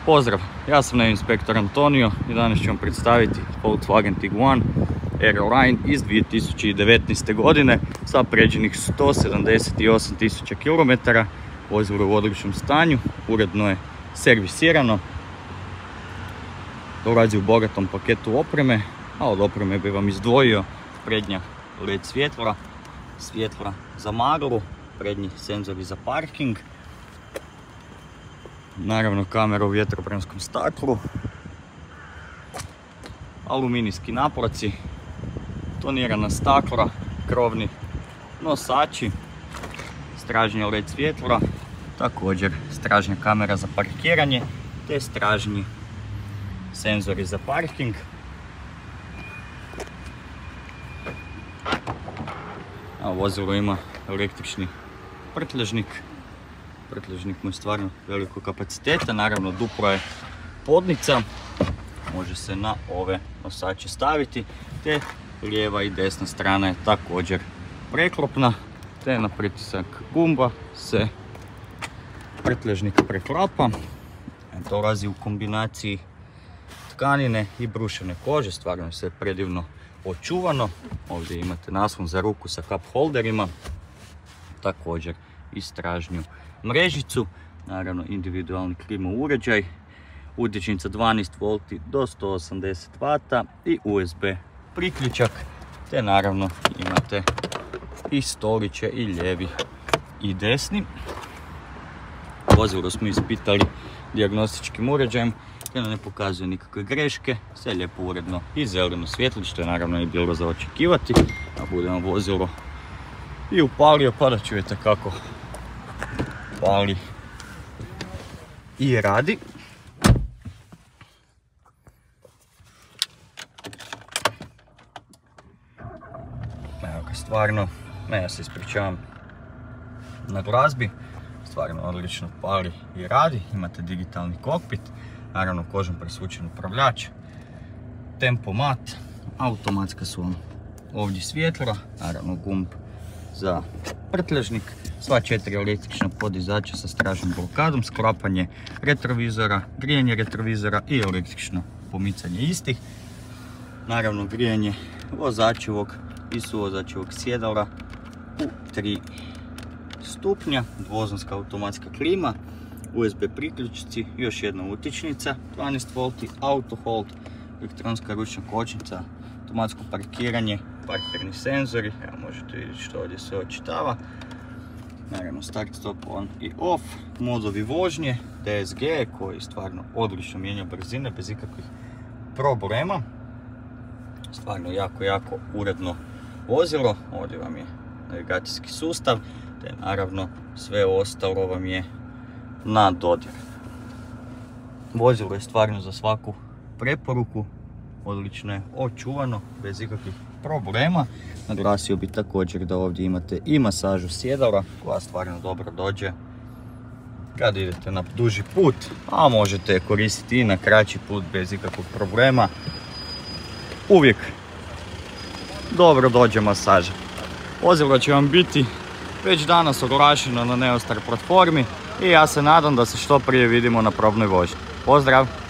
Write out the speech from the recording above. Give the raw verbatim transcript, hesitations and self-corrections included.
Pozdrav, ja sam naš inspektor Antonio i danas ću vam predstaviti Volkswagen Tiguan Aeroline iz dvije tisuće devetnaeste. godine sa pređenih sto sedamdeset osam tisuća kilometara. Vozilo je u odličnom stanju, uredno je servisirano, dolazi u bogatom paketu opreme, a od opreme bi vam izdvojio prednja L E D svjetla, svjetla za maglu, prednji senzori za parking, naravno kamera u vjetrobranskom staklu, aluminijski naplaci, tonirana stakla, krovni nosači, stražnja L E D svjetla, također stražnja kamera za parkiranje te stražnji senzori za parking. A vozilo ima električni prtljažnik. Prtljažnik mu je stvarno velikog kapaciteta, naravno dupla je podnica, može se na ove nosače staviti, te lijeva i desna strana je također preklopna, te na pritisak gumba se prtljažnik preklapa. Dolazi u kombinaciji tkanine i brušene kože, stvarno se predivno očuvano. Ovdje imate naslon za ruku sa cup holderima, također i stražnju mrežicu, naravno individualni klima uređaj, utječnica dvanaest volti do sto osamdeset vata i U S B priključak, te naravno imate i stoliće i lijevi i desni. Vozilo smo ispitali dijagnostičkim uređajem, te ne pokazuje nikakve greške, sve lijepo uredno i zeleno svjetlo, što je naravno i bilo za očekivati. A budemo vozilo i upalio, pa da čujete kako pali i radi. Evo ga, stvarno, ne, ja se ispričavam na glazbi, stvarno odlično pali i radi. Imate digitalni kokpit, naravno kožom presvučen upravljač, tempomat, automatska su vam ovdje svjetla, naravno gumb za prtljažnik, sva četiri električna podizača sa stražnom blokadom, sklapanje retrovizora, grijanje retrovizora i električno pomicanje istih. Naravno grijanje vozačevog i suvozačevog sjedala u tri stupnja, dvozonska automatska klima, U S B priključci, još jedna utječnica, dvanaest volti, auto hold, elektronska ručna kočnica, automatsko parkiranje, parkirni senzori, evo možete vidjeti što ovdje se očitava, naravno start, stop, on i off, modovi vožnje, D S G koji stvarno odlično mijenja brzine bez ikakvih problema, stvarno jako, jako uredno vozilo. Ovdje vam je navigacijski sustav, te naravno sve ostalo vam je na dodir. Vozilo je stvarno za svaku preporuku, odlično je očuvano, bez ikakvih problema. Naglasio bi također da ovdje imate i masažu sjedala koja stvarno dobro dođe kad idete na duži put, a možete je koristiti i na kraći put bez ikakvog problema. Uvijek dobro dođe masaža. Vozilo će vam biti već danas oglašeno na Neostar platformi i ja se nadam da se što prije vidimo na probnoj vožnji. Pozdrav!